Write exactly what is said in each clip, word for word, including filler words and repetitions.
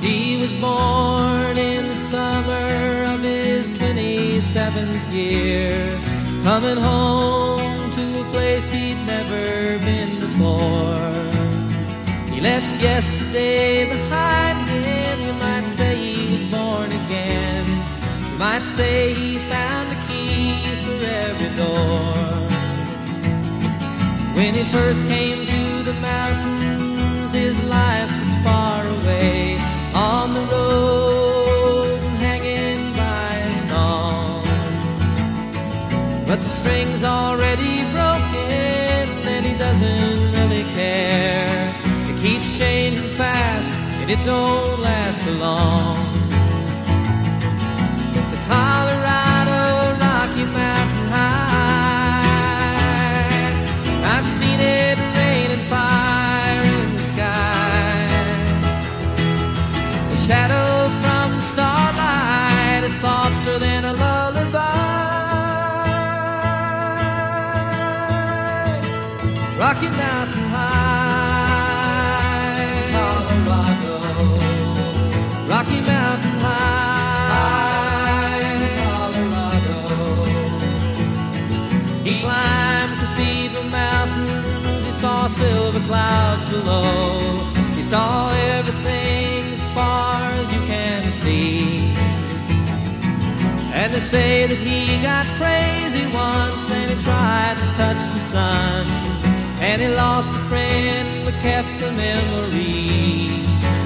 He was born in the summer of his twenty-seventh year, coming home to a place he'd never been before. He left yesterday behind him. You might say he was born again. You might say he found the key for every door. When he first came to the mountains, his life was far away, on the road, hanging by a song. But the string's already broken, and he doesn't really care. It keeps changing fast, and it don't last so long. But the Colorado Rocky Mountain High, I've seen it rain and fire in the sky. The shadow from the starlight is softer than a lullaby. Rocky Mountain High, Colorado. Rocky Mountain High, Colorado. He climbed Cathedral Mountains. He saw silver clouds below. He saw everything as far as you can see. And they say that he got crazy once, and he tried to touch the sun, and he lost a friend but kept a memory.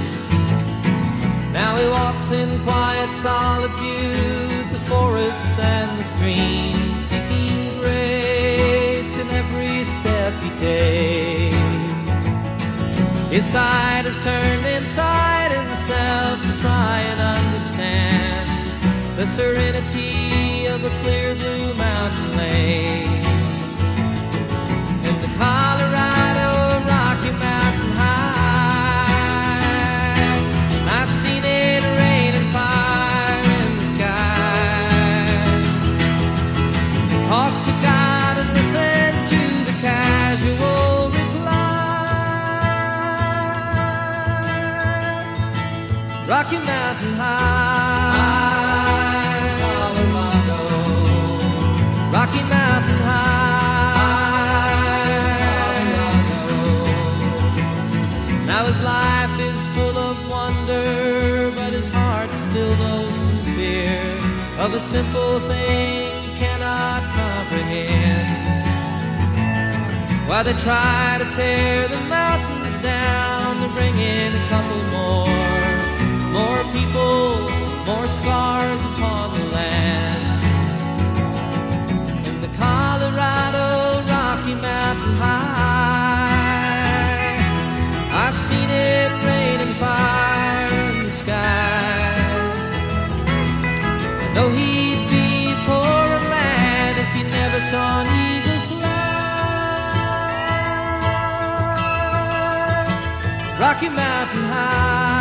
Now he walks in quiet solitude, the forests and the streams, seeking grace in every step he takes. His side is turned inside himself to try and understand the serenity of a clear blue mountain lake. In the Colorado Rocky Mountain High, I've seen it rain and fire in the sky. Talk to God and listen to the casual reply. Rocky Mountain High, Colorado. Rocky Mountain High. Now his life is full of wonder, but his heart still knows some fear of a simple thing he cannot comprehend. While they try to tear the mountains down to bring in a couple more, more people, more scars upon the land. In the Colorado Rocky Mountain High, I've seen it rain and fire in the sky. I know he'd be a poorer man if he never saw an eagle fly. Rocky Mountain High.